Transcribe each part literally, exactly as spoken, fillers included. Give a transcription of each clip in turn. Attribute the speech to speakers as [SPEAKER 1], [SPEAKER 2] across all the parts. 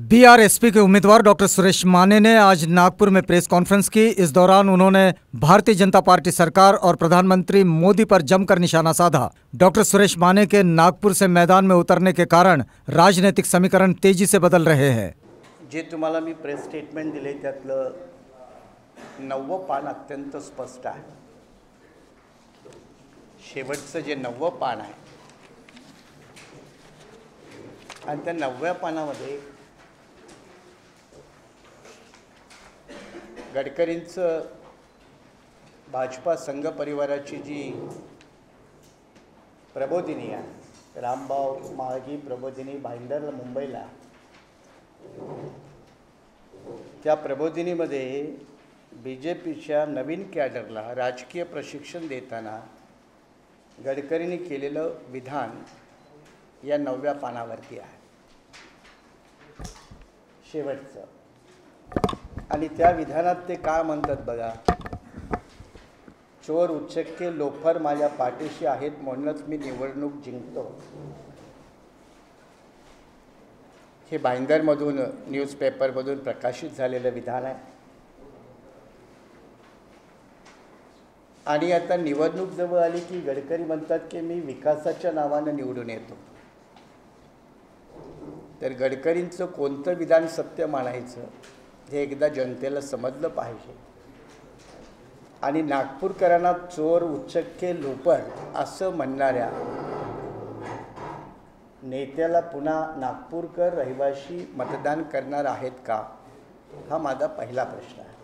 [SPEAKER 1] BRSP के उम्मीदवार doctor Suresh Mane ने आज नागपुर में प्रेस कॉन्फ्रेंस की। इस दौरान उन्होंने भारतीय जनता पार्टी सरकार और प्रधानमंत्री मोदी पर जमकर निशाना साधा। डॉक्टर सुरेश माने के नागपुर से मैदान में उतरने के कारण राजनीतिक समीकरण तेजी से बदल रहे हैं।
[SPEAKER 2] जे तुम्हाला मी प्रेस स्टेटमेंट दिले त्यातलं नववं पान अत्यंत स्पष्ट आहे। शेवटचं जे नववं पान आहे आणि त्या नवव्या पानामध्ये गडकरींचं भाजपा संघ परिवाराची जी प्रबोधिनी आहे, रामभाऊ महागी प्रबोधिनी भाईंदर मुंबईला, त्या प्रबोधिनीमध्ये बीजेपीच्या नवीन कॅडरला राजकीय प्रशिक्षण देताना गडकरींनी केलेलं विधान या नवव्या पानावरती आहे शेवटचं। आणि त्या विधानात ते काय म्हणतात बघा, चोर उच्चक्के लोफर माझ्या पाठीशी आहेत म्हणूनच मी निवडणूक जिंकतो। हे भाईंदरमधून न्यूजपेपरमधून प्रकाशित झालेलं विधान आहे। आणि आता निवडणूक जवळ आली की गडकरी म्हणतात की मी विकासाच्या नावानं निवडून येतो। तर गडकरींचं कोणतं विधान सत्य मानायचं हे एकदा जनतेला समजलं पाहिजे। आणि नागपूरकरांना चोर उच्चक्के लोफर असं म्हणणाऱ्या नेत्याला पुन्हा नागपूरकर रहिवासी मतदान करणार आहेत का, हा माझा पहिला प्रश्न आहे।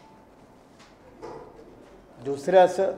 [SPEAKER 2] दुसरं असं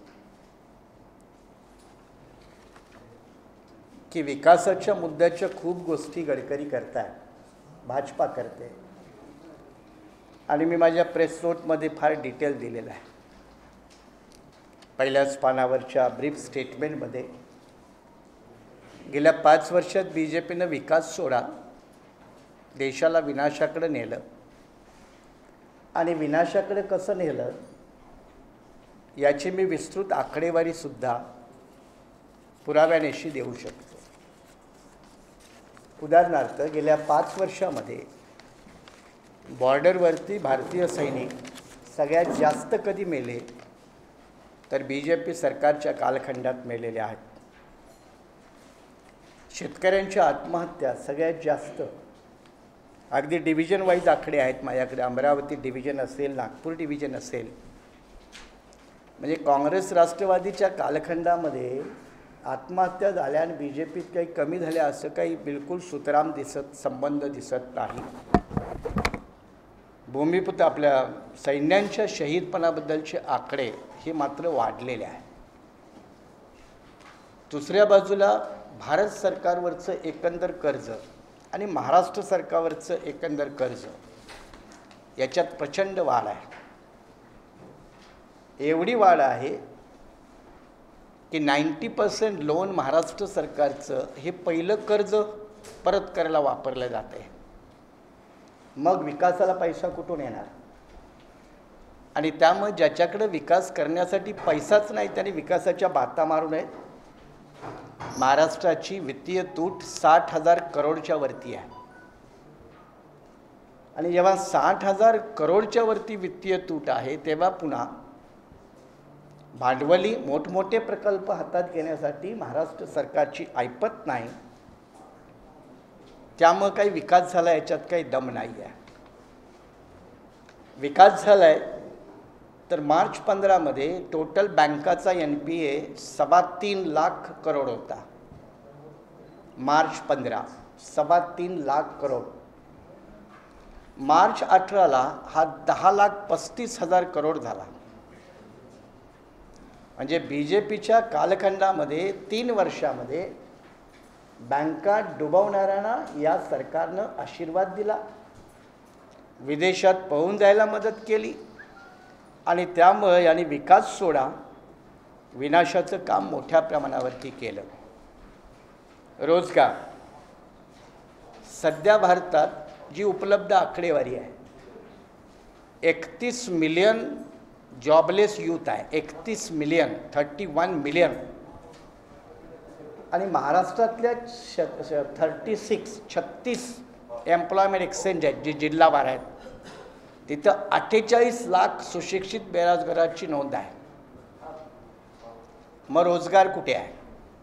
[SPEAKER 2] की विकासाच्या मुद्द्याच्या खूप गोष्टी गडकरी करतात, भाजपा करते, आणि मी माझ्या प्रेस नोटमध्ये फार डिटेल दिलेला आहे। पहिल्याच पानावरच्या ब्रीफ स्टेटमेंटमध्ये गेल्या पाच वर्षात बीजेपीनं विकास सोडा देशाला विनाशाकडे नेलं, आणि विनाशाकडे कसं नेलं याची मी विस्तृत आकडेवारीसुद्धा पुराव्यानिशी देऊ शकतो। उदाहरणार्थ गेल्या पाच वर्षामध्ये बॉर्डरवरती भारतीय सैनिक सगळ्यात जास्त कधी मेले तर बीजेपी सरकारच्या कालखंडात मेलेले आहेत। शेतकऱ्यांच्या आत्महत्या सगळ्यात जास्त, अगदी डिव्हिजन वाईज आकडे आहेत माझ्याकडे, अमरावती डिव्हिजन असेल, नागपूर डिव्हिजन असेल, म्हणजे काँग्रेस राष्ट्रवादीच्या कालखंडामध्ये आत्महत्या झाल्या आणि बीजेपीत काही कमी झाल्या असं काही बिलकुल सुतराम दिसत संबंध दिसत नाही। भूमिपुत आपल्या सैन्यांच्या शहीदपणाबद्दलचे आकडे हे मात्र वाढलेले आहे। दुसऱ्या बाजूला भारत सरकारवरचं एकंदर कर्ज आणि महाराष्ट्र सरकारवरचं एकंदर कर्ज याच्यात प्रचंड वाढ आहे। एवढी वाढ आहे की नव्वद पर्सेंट लोन महाराष्ट्र सरकारचं हे पहिलं कर्ज परत करायला वापरलं जात आहे। मग विकासाला पैसा कुठून येणार? आणि त्यामुळे ज्याच्याकडे विकास करण्यासाठी पैसाच नाही त्याने विकासाच्या बाता मारू नयेत। महाराष्ट्राची वित्तीय तूट साठ हजार करोडच्या वरती आहे, आणि जेव्हा साठ हजार करोडच्या वरती वित्तीय तूट आहे तेव्हा पुन्हा भांडवली मोठमोठे प्रकल्प हातात घेण्यासाठी महाराष्ट्र सरकारची ऐपत नाही। त्यामुळे काही विकास झाला याच्यात काही दम नाही आहे। विकास झाला आहे तर मार्च पंधरामध्ये टोटल बँकाचा एन पी ए सव्वा तीन लाख करोड होता। मार्च पंधरा सव्वा तीन लाख करोड, मार्च अठराला हा दहा लाख पस्तीस हजार करोड झाला। म्हणजे बीजेपीच्या कालखंडामध्ये तीन वर्षामध्ये बँका डुबवणाऱ्यांना या सरकारनं आशीर्वाद दिला, विदेशात पळून जायला मदत केली, आणि त्यामुळे यांनी विकास सोडा विनाशाचं काम मोठ्या प्रमाणावरती केलं। रोजगार सध्या भारतात जी उपलब्ध आकडेवारी आहे, एकतीस मिलियन जॉबलेस यूथ आहे, एकतीस मिलियन थर्टी वन मिलियन, आणि महाराष्ट्रातल्या थर्टी सिक्स छत्तीस एम्प्लॉयमेंट एक्सचेंज आहेत जी जिल्हावार आहेत, तिथं अठ्ठेचाळीस लाख सुशिक्षित बेरोजगाराची नोंद आहे. मग रोजगार कुठे आहे?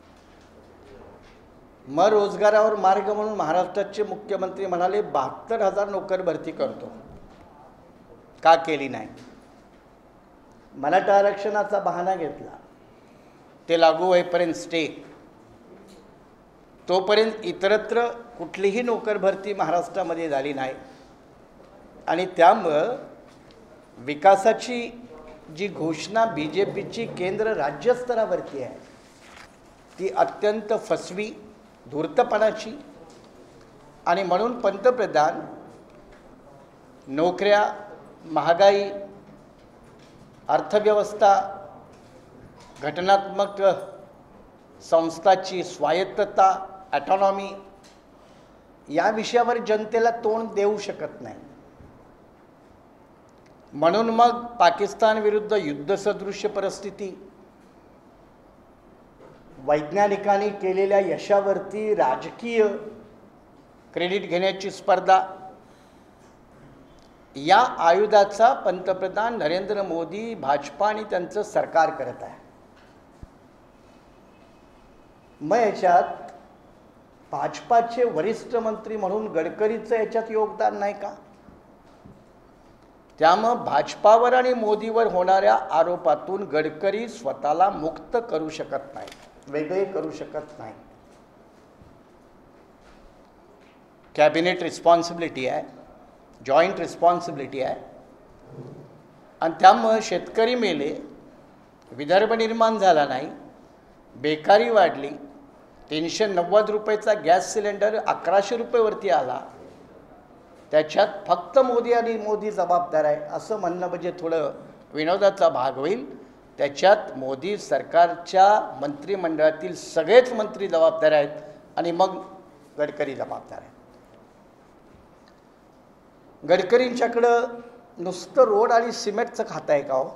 [SPEAKER 2] मग रोजगारावर मार्ग म्हणून महाराष्ट्राचे मुख्यमंत्री म्हणाले बहात्तर हजार नोकर भरती करतो. का केली नाही? मराठा आरक्षणाचा बहाणा घेतला, ते लागू होईपर्यंत स्टे, तोपर्यंत इतरत्र कुठलीही नोकर भरती महाराष्ट्रामध्ये झाली नाही. आणि त्यामुळं विकासाची जी घोषणा बी जे पीची केंद्र राज्यस्तरावरती आहे ती अत्यंत फसवी, धूर्तपणाची. आणि म्हणून पंतप्रधान नोकऱ्या, महागाई, अर्थव्यवस्था, घटनात्मक संस्थाची स्वायत्तता, ॲटॉनॉमी या विषयावर जनतेला तोंड देऊ शकत नाही. म्हणून मग पाकिस्तान विरुद्ध युद्धसदृश्य परिस्थिती, वैज्ञानिकांनी केलेल्या यशावरती राजकीय क्रेडिट घेण्याची स्पर्धा, या आयुधाचा पंतप्रधान नरेंद्र मोदी, भाजपा आणि त्यांचं सरकार करत आहे. मग याच्यात भाजपाचे वरिष्ठ मंत्री म्हणून गडकरीचं याच्यात योगदान नाही का? त्यामुळं भाजपावर आणि मोदीवर होणाऱ्या आरोपातून गडकरी स्वतःला मुक्त करू शकत नाही, वेगळे करू शकत नाही. कॅबिनेट रिस्पॉन्सिबिलिटी आहे, जॉईंट रिस्पॉन्सिबिलिटी आहे. आणि त्यामुळं शेतकरी मेले, विदर्भ निर्माण झाला नाही, बेकारी वाढली, तीनशे नव्वद रुपयेचा गॅस सिलेंडर अकराशे रुपयेवरती आला. त्याच्यात फक्त मोदी आणि मोदी जबाबदार आहे असं म्हणणं म्हणजे थोडं विनोदाचा भाग होईल. त्याच्यात मोदी सरकारच्या मंत्रिमंडळातील सगळेच मंत्री जबाबदार आहेत आणि मग गडकरी जबाबदार आहेत. गडकरींच्याकडं नुसतं रोड आणि सिमेंटचं खातं आहे का हो?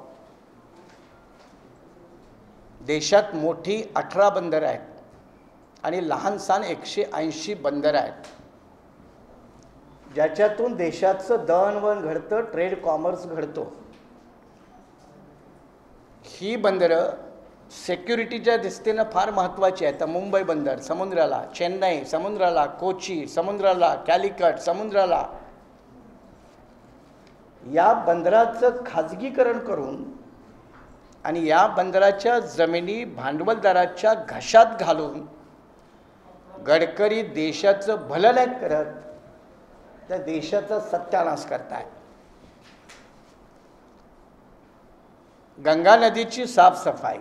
[SPEAKER 2] देशात मोठी अठरा बंदरं आहेत आणि लहान सहान एकशे ऐंशी बंदरं आहेत, ज्याच्यातून देशाचं दळणवळण घडतं, ट्रेड कॉमर्स घडतो. ही बंदरं सिक्युरिटीच्या दृष्टीनं फार महत्त्वाची आहेत. मुंबई बंदर समुद्राला, चेन्नई समुद्राला, कोची समुद्राला, कॅलिकट समुद्राला, या बंदराचं खाजगीकरण करून आणि या बंदराच्या जमिनी भांडवलदाराच्या घशात घालून गडकरी देशाचं भलं नाही करत, त्या देशाचा सत्यानाश करताय. गंगा नदीची साफसफाई,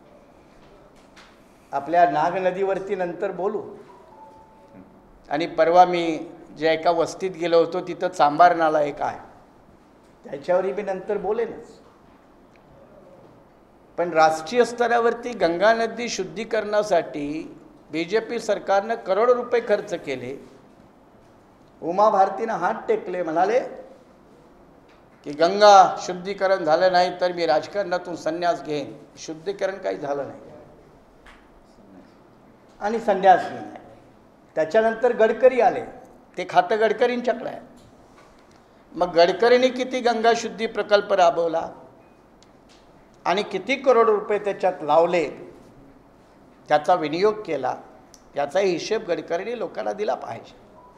[SPEAKER 2] आपल्या नाग नदीवरती नंतर बोलू. आणि परवा मी ज्या एका वस्तीत गेलो होतो तिथं चांबार नाला एक आहे, त्याच्यावरही मी नंतर बोलेनच. पण राष्ट्रीय स्तरावरती गंगा नदी शुद्धीकरणासाठी बी जे पी सरकारनं करोडो रुपये खर्च केले. उमा भारतीनं हात टेकले, म्हणाले की गंगा शुद्धीकरण झालं नाही तर मी राजकारणातून संन्यास घेईन. शुद्धीकरण काही झालं नाही आणि संन्यास घेईन. त्याच्यानंतर गडकरी आले, ते खातं गडकरींच्याकडे आहे. मग गडकरींनी किती गंगा शुद्धी प्रकल्प राबवला आणि किती करोड रुपये त्याच्यात लावले, त्याचा विनियोग केला, याचाही हिशेब गडकरींनी लोकांना दिला पाहिजे.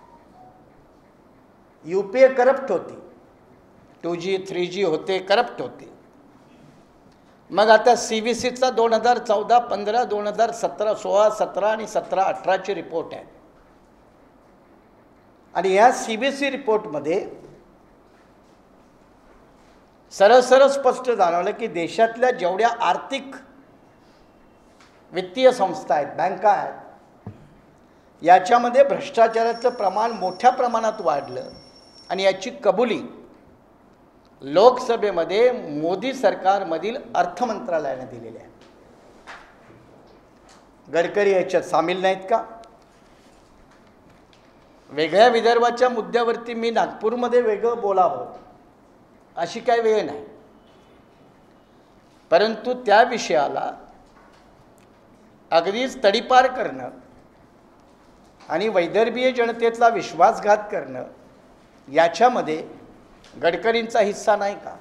[SPEAKER 2] यू पी ए करप्ट होती, टू जी थ्री जी होते, करप्ट होते. मग आता सी बी सीचा दोन हजार चौदा पंधरा दोन हजार सतरा सोळा सतरा आणि सतरा अठराचे रिपोर्ट आहेत. आणि या सी बी सी रिपोर्टमध्ये सरळ सरळ स्पष्ट जाणवलं की देशातल्या जेवढ्या आर्थिक वित्तीय संस्था आहेत, बँका आहेत, याच्यामध्ये भ्रष्टाचाराचं प्रमाण मोठ्या प्रमाणात वाढलं. आणि याची कबुली लोकसभेमध्ये मोदी सरकारमधील अर्थ मंत्रालयाने दिलेली आहे. गडकरी याच्यात सामील नाहीत का? वेगळ्या विदर्भाच्या मुद्द्यावरती मी नागपूरमध्ये वेगळं बोलावं अशी काही वेळ नाही, परंतु त्या विषयाला अगदीच तडीपार करणं आणि वैदर्भीय जनतेचा विश्वासघात करणं याच्यामध्ये गडकरींचा हिस्सा नाही का?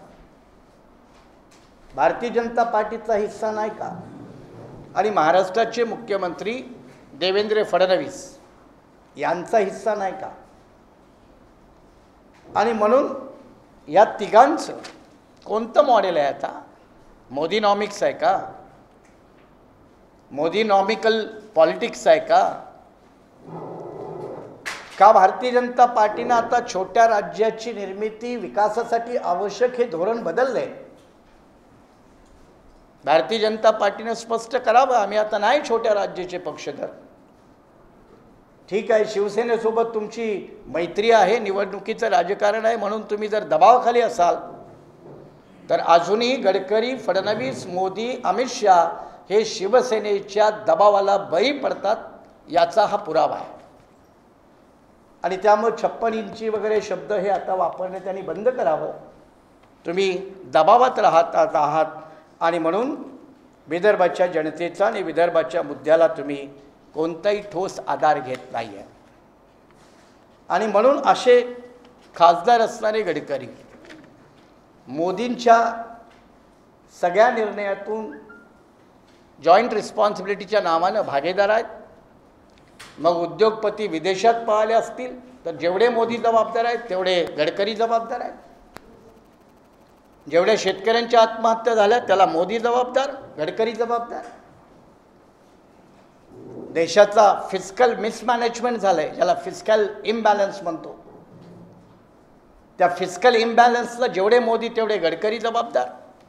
[SPEAKER 2] भारतीय जनता पार्टीचा हिस्सा नाही का? आणि महाराष्ट्राचे मुख्यमंत्री देवेंद्र फडणवीस यांचा हिस्सा नाही का? आणि म्हणून या तिघांचं कोणतं मॉडेल आहे आता? मोदीनॉमिक्स आहे का? मोदीनॉमिकल पॉलिटिक्स आहे का? का भारतीय जनता पार्टीनं आता छोट्या राज्याची निर्मिती विकासासाठी आवश्यक हे धोरण बदललंय? भारतीय जनता पार्टीने स्पष्ट करावं, आम्ही आता नाही छोट्या राज्याचे पक्षधर. ठीक आहे, शिवसेनेसोबत तुमची मैत्री आहे, निवडणुकीचं राजकारण आहे म्हणून तुम्ही जर दबावाखाली असाल तर अजूनही गडकरी, फडणवीस, मोदी, अमित शहा हे शिवसेनेच्या दबावाला बळी पडतात याचा हा पुरावा आहे. आणि त्यामुळे छप्पन इंची वगैरे शब्द हे आता वापरणे त्यांनी बंद करावं. तुम्ही दबावात राहत आहात आणि म्हणून विदर्भाच्या जनतेचा आणि विदर्भाच्या मुद्द्याला तुम्ही कोणताही ठोस आधार घेत नाही आहे. आणि म्हणून असे खासदार असणारे गडकरी मोदींच्या सगळ्या निर्णयातून जॉईंट रिस्पॉन्सिबिलिटीच्या नावानं भागीदार आहेत. मग उद्योगपती विदेशात पळाले असतील तर जेवढे मोदी जबाबदार आहेत तेवढे गडकरी जबाबदार आहेत. जेवढ्या शेतकऱ्यांच्या आत्महत्या झाल्या त्याला मोदी जबाबदार, गडकरी जबाबदार. देशाचा फिस्कल मिसमॅनेजमेंट झालंय, ज्याला फिस्कल इम्बॅलन्स म्हणतो, त्या फिस्कल इम्बॅलन्सला जेवढे मोदी तेवढे गडकरी जबाबदार.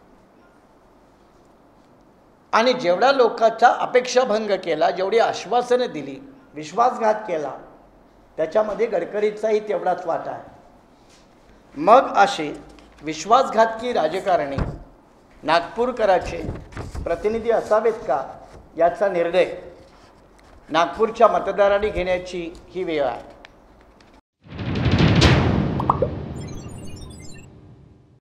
[SPEAKER 2] आणि जेवढा लोकांचा अपेक्षाभंग केला, जेवढी आश्वासनं दिली, विश्वासघात केला, त्याच्यामध्ये गडकरीचाही तेवढाच वाटा आहे. मग असे विश्वासघातकी राजकारणी नागपूरकराचे प्रतिनिधी असावेत का याचा निर्णय नागपूरच्या मतदारांनी घेण्याची ही वेळ आहे.